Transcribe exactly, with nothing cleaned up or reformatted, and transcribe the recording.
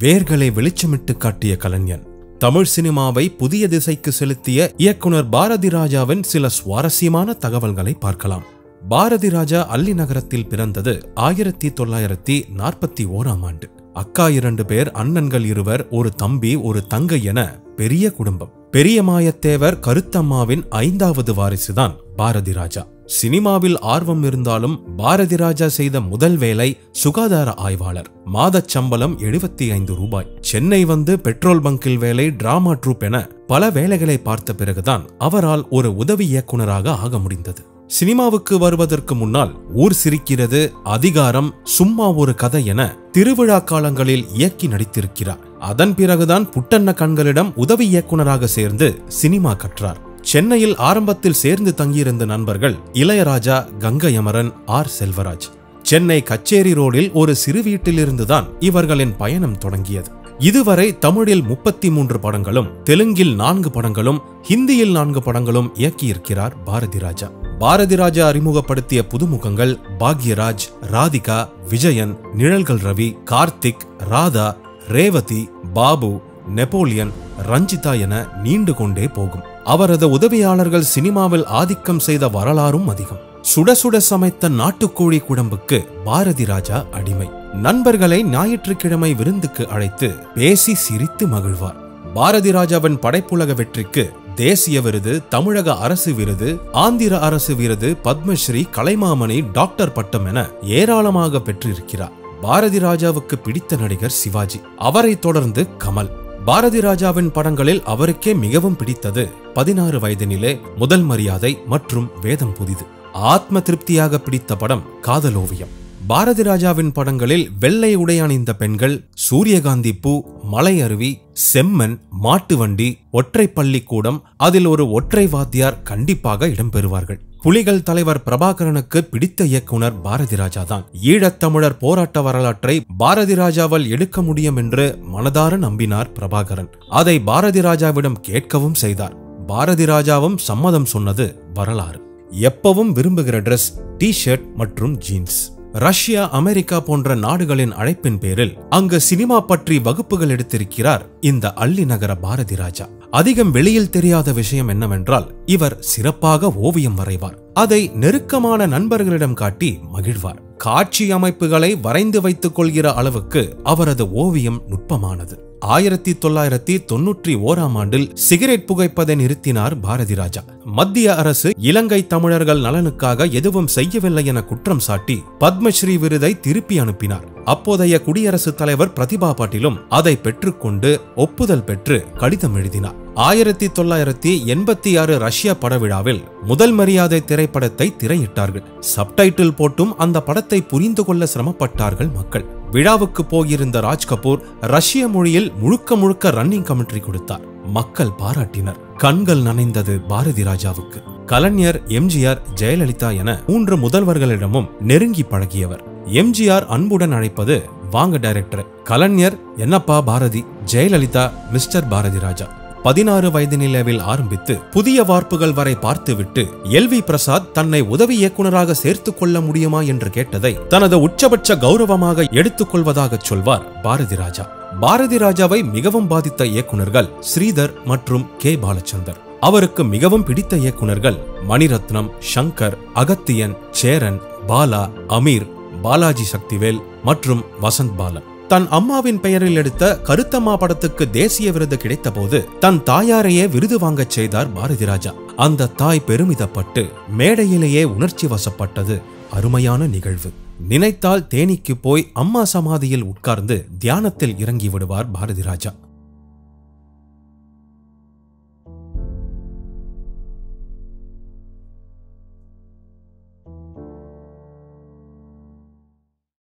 வேர்களை வெளிச்சமிட்டு காட்டிய கலைஞன். தமிழ் சினிமாவை புதிய திசைக்கு செலுத்திய இயக்குனர் பாரதி ராஜாவின் சில சுவாரஸ்யமான தகவல்களை பார்க்கலாம். பாரதி ராஜா அல்லி நகரத்தில் பிறந்தது ஆயிரத்தி தொள்ளாயிரத்தி நாற்பத்தி ஓராம் ஆண்டு. அக்கா இரண்டு பேர், அண்ணன்கள் இருவர், ஒரு தம்பி ஒரு தங்கை என பெரிய குடும்பம். பெரியமாயத்தேவர் கருத்தம்மாவின் ஐந்தாவது வாரிசுதான் பாரதி ராஜா. சினிமாவில் ஆர்வம் இருந்தாலும் பாரதி ராஜா செய்த முதல் வேலை சுகாதார ஆய்வாளர். மாதச் சம்பளம் எழுபத்தி ஐந்து ரூபாய். சென்னை வந்து பெட்ரோல் பங்கில் வேலை, டிராமா ட்ரூப் என பல வேலைகளை பார்த்த பிறகுதான் அவரால் ஒரு உதவி இயக்குனராக ஆக முடிந்தது. சினிமாவுக்கு வருவதற்கு முன்னால் ஊர் சிரிக்கிறது, அதிகாரம், சும்மா ஒரு கதை என திருவிழா காலங்களில் இயக்கி நடித்திருக்கிறார். அதன் பிறகுதான் புட்டண்ண கண்களிடம் உதவி இயக்குனராக சேர்ந்து சினிமா கற்றார். சென்னையில் ஆரம்பத்தில் சேர்ந்து தங்கியிருந்த நண்பர்கள் இளையராஜா, கங்கை அமரன், ஆர் செல்வராஜ். சென்னை கச்சேரி ரோடில் ஒரு சிறு வீட்டிலிருந்துதான் இவர்களின் பயணம் தொடங்கியது. இதுவரை தமிழில் முப்பத்தி மூன்று படங்களும், தெலுங்கில் நான்கு படங்களும், ஹிந்தியில் நான்கு படங்களும் இயக்கியிருக்கிறார் பாரதி ராஜா. பாரதி ராஜா அறிமுகப்படுத்திய புதுமுகங்கள் பாக்யராஜ், ராதிகா, விஜயன், நிழல்கள் ரவி, கார்த்திக், ராதா, ரேவதி, பாபு, நெப்போலியன், ரஞ்சிதா என நீண்டு கொண்டே போகும். அவரது உதவியாளர்கள் சினிமாவில் ஆதிக்கம் செய்த வரலாறும் அதிகம். சுட சுட சமைத்த நாட்டுக்கோழி குழம்புக்கு பாரதி ராஜா அடிமை. நண்பர்களை ஞாயிற்றுக்கிழமை விருந்துக்கு அழைத்து பேசி சிரித்து மகிழ்வார். பாரதி ராஜாவின் படைப்புலக வெற்றிக்கு தேசிய விருது, தமிழக அரசு விருது, ஆந்திர அரசு விருது, பத்மஸ்ரீ, கலைமாமணி, டாக்டர் பட்டம் என ஏராளமாக பெற்றிருக்கிறார். பாரதி ராஜாவுக்கு பிடித்த நடிகர் சிவாஜி. அவரை தொடர்ந்து கமல். பாரதி ராஜாவின் படங்களில் அவருக்கே மிகவும் பிடித்தது பதினாறு வயதினிலே, முதல் மரியாதை மற்றும் வேதம் புதிது. ஆத்ம திருப்தியாக பிடித்த படம் காதலோவியம். பாரதி ராஜாவின் படங்களில் வெள்ளை உடை அணிந்த பெண்கள், சூரியகாந்தி பூ, மலை அருவி, செம்மன், மாட்டு வண்டி, ஒற்றை பள்ளிக்கூடம், அதில் ஒரு ஒற்றை வாத்தியார் கண்டிப்பாக இடம்பெறுவார்கள். புலிகள் தலைவர் பிரபாகரனுக்கு பிடித்த இயக்குனர் பாரதி ராஜா தான். ஈழத்தமிழர் போராட்ட வரலாற்றை பாரதி ராஜாவால் எடுக்க முடியும் என்று மனதார நம்பினார் பிரபாகரன். அதை பாரதி ராஜாவிடம் கேட்கவும் செய்தார். பாரதி ராஜாவும் சம்மதம் சொன்னது வரலாறு. எப்பவும் விரும்புகிற டிரெஸ் டி ஷர்ட் மற்றும் ஜீன்ஸ். ரஷ்யா, அமெரிக்கா போன்ற நாடுகளின் அழைப்பின் பேரில் அங்கு சினிமா பற்றி வகுப்புகள் எடுத்திருக்கிறார் இந்த அல்லி நகர பாரதி ராஜா. அதிகம் வெளியில் தெரியாத விஷயம் என்னவென்றால் இவர் சிறப்பாக ஓவியம் வரைவார். அதை நெருக்கமான நண்பர்களிடம் காட்டி மகிழ்வார். காட்சி அமைப்புகளை வரைந்து வைத்துக் கொள்கிற அளவுக்கு அவரது ஓவியம் நுட்பமானது. ஆயிரத்தி தொள்ளாயிரத்தி தொன்னூற்றி ஓராம் ஆண்டில் சிகரெட் புகைப்பதை நிறுத்தினார் பாரதி ராஜா. மத்திய அரசு இலங்கை தமிழர்கள் நலனுக்காக எதுவும் செய்யவில்லை என குற்றம் சாட்டி பத்மஸ்ரீ விருதை திருப்பி அனுப்பினார். அப்போதைய குடியரசுத் தலைவர் பிரதிபா பாட்டீலும் அதை பெற்றுக்கொண்டு ஒப்புதல் பெற்று கடிதம் எழுதினார். ஆயிரத்தி தொள்ளாயிரத்தி எண்பத்தி ஆறு ரஷ்யா படவிழாவில் முதல் மரியாதை திரைப்படத்தை திரையிட்டார்கள். சப்டைட்டில் போட்டும் அந்த படத்தை புரிந்து கொள்ள சிரமப்பட்டார்கள் மக்கள். விழாவுக்கு போயிருந்த ராஜ் கபூர் ரஷ்ய மொழியில் முழுக்க முழுக்க ரன்னிங் கமெண்ட்ரி கொடுத்தார். மக்கள் பாராட்டினர். கண்கள் நனைந்தது பாரதி ராஜாவுக்கு. கலைஞர், எம்ஜிஆர், ஜெயலலிதா என மூன்று முதல்வர்களிடமும் நெருங்கி பழகியவர். எம்ஜிஆர் அன்புடன் அழைப்பது வாங்க டைரக்டர். கலைஞர் என்னப்பா பாரதி, ஜெயலலிதா மிஸ்டர் பாரதி ராஜா. பதினாறு வயது நிலையில் ஆரம்பித்து புதிய வார்ப்புகள் வரை பார்த்துவிட்டு எல் வி பிரசாத் தன்னை உதவி இயக்குனராக சேர்த்துக் கொள்ள முடியுமா என்று கேட்டதை தனது உச்சபட்ச கௌரவமாக எடுத்துக் கொள்வதாக சொல்வார் பாரதி ராஜா. பாரதி ராஜாவை மிகவும் பாதித்த இயக்குனர்கள் ஸ்ரீதர் மற்றும் கே பாலச்சந்தர். அவருக்கு மிகவும் பிடித்த இயக்குனர்கள் மணிரத்னம், சங்கர், அகத்தியன், சேரன், பாலா, அமீர், பாலாஜி சக்திவேல் மற்றும் வசந்த் பாலன். தன் அம்மாவின் பெயரில் எடுத்த கருத்தம்மா படத்துக்கு தேசிய விருது கிடைத்த போது தன் தாயாரையே விருது வாங்கச் செய்தார் பாரதி ராஜா. அந்த தாய் பெருமிதப்பட்டு மேடையிலேயே உணர்ச்சி வசப்பட்டது அருமையான நிகழ்வு. நினைத்தால் தேனிக்கு போய் அம்மா சமாதியில் உட்கார்ந்து தியானத்தில் இறங்கி விடுவார் பாரதி ராஜா.